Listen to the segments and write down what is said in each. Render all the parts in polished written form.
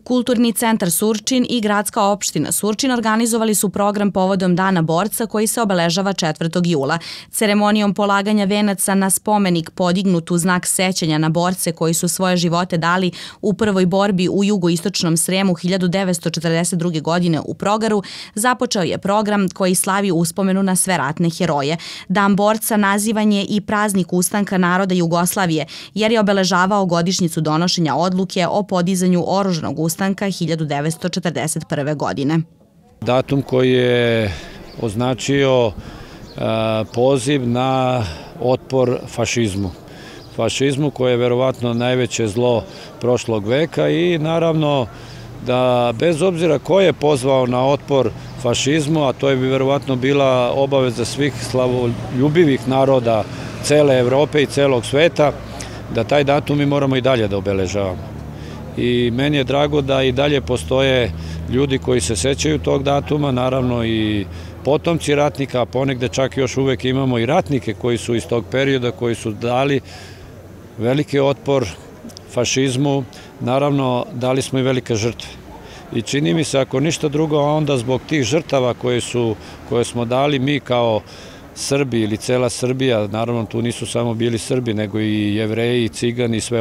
Kulturni centar Surčin i gradska opština Surčin organizovali su program povodom Dana borca koji se obeležava 4. jula. Ceremonijom polaganja venaca na spomenik podignut u znak sećanja na borce koji su svoje živote dali u prvoj borbi u jugoistočnom Sremu 1942. godine u Progaru, započeo je program koji slavi uspomenu na sve ratne heroje. Dan borca nazivan je i praznik ustanka naroda Jugoslavije, jer je obeležavao godišnjicu donošenja odluke o podizanju oružanog ustanka 1941. godine. Datum koji je označio poziv na otpor fašizmu. Fašizmu koje je verovatno najveće zlo prošlog veka i naravno da bez obzira ko je pozvao na otpor fašizmu, a to je bi verovatno bila obaveza svih slavoljubivih naroda cele Evrope i celog sveta, da taj datum mi moramo i dalje da obeležavamo. I meni je drago da i dalje postoje ljudi koji se sećaju tog datuma, naravno i potomci ratnika, a ponegde čak još uvek imamo i ratnike koji su iz tog perioda, koji su dali veliki otpor fašizmu, naravno dali smo i velike žrtve. I čini mi se, ako ništa drugo, onda zbog tih žrtava koje smo dali mi kao Srbi ili cela Srbija, naravno tu nisu samo bili Srbi, nego i Jevreji, i Cigani i sve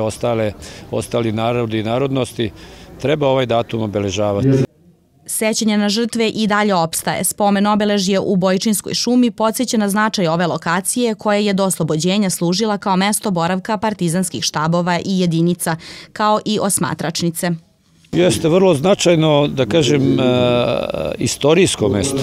ostali narodi i narodnosti, treba ovaj datum obeležavati. Sećanje na žrtve i dalje opstaje. Spomen obeležje u Bojčinskoj šumi podsjeća na značaj ove lokacije koja je do oslobođenja služila kao mesto boravka partizanskih štabova i jedinica, kao i osmatračnice. Jeste vrlo značajno, da kažem, istorijsko mesto,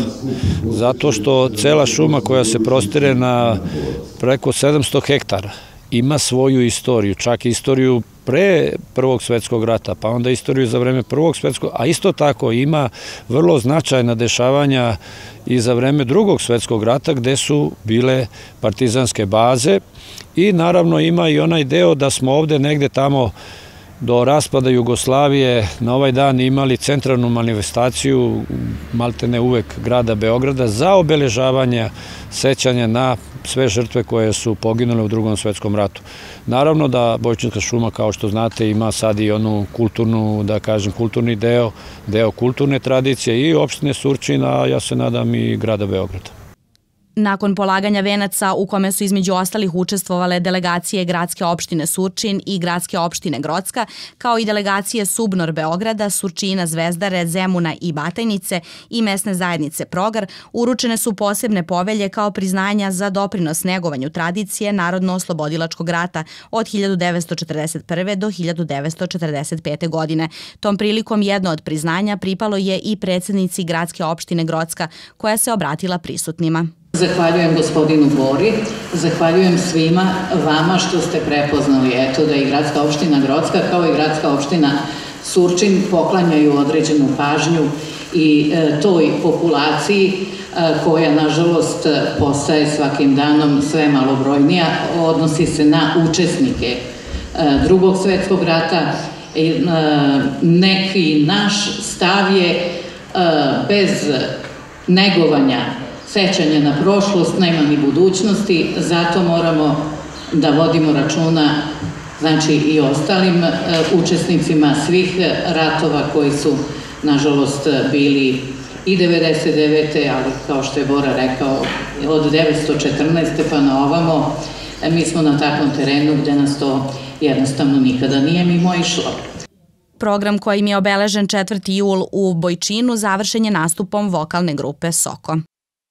zato što cela šuma koja se prostire na preko 700 hektara ima svoju istoriju, čak i istoriju pre Prvog svetskog rata, pa onda istoriju za vreme Prvog svetskog, a isto tako ima vrlo značajna dešavanja i za vreme Drugog svetskog rata gde su bile partizanske baze i naravno ima i onaj deo da smo ovde negde tamo do raspada Jugoslavije na ovaj dan imali centralnu manifestaciju, maltene uvek grada Beograda, za obeležavanje sećanja na sve žrtve koje su poginule u Drugom svetskom ratu. Naravno da Bojčinska šuma, kao što znate, ima sad i onu kulturnu, da kažem, kulturni deo kulturne tradicije i opštine Surčin, a ja se nadam i grada Beograda. Nakon polaganja venaca, u kome su između ostalih učestvovale delegacije gradske opštine Surčin i gradske opštine Grocka, kao i delegacije Subnor Beograda, Surčina, Zvezdare, Zemuna i Batajnice i mesne zajednice Progar, uručene su posebne povelje kao priznanja za doprinos negovanju tradicije Narodno-oslobodilačkog rata od 1941. do 1945. godine. Tom prilikom jedno od priznanja pripalo je i predsjednici gradske opštine Grocka, koja se obratila prisutnima. Zahvaljujem gospodinu Bori, zahvaljujem svima vama što ste prepoznali da i gradska opština Grocka kao i gradska opština Surčin poklanjaju određenu pažnju i toj populaciji koja nažalost postaje svakim danom sve malobrojnija, odnosi se na učesnike Drugog svetskog rata. Neki naš stav je bez negovanja sećanja na prošlost, nema ni budućnosti, zato moramo da vodimo računa, znači i ostalim učesnicima svih ratova koji su, nažalost, bili i 99. ali kao što je Bora rekao, od 1914. pa na ovamo, mi smo na takvom terenu gde nas to jednostavno nikada nije mimo išlo. Program kojim je obeležen 4. jul u Bojčinu završen je nastupom vokalne grupe Soko.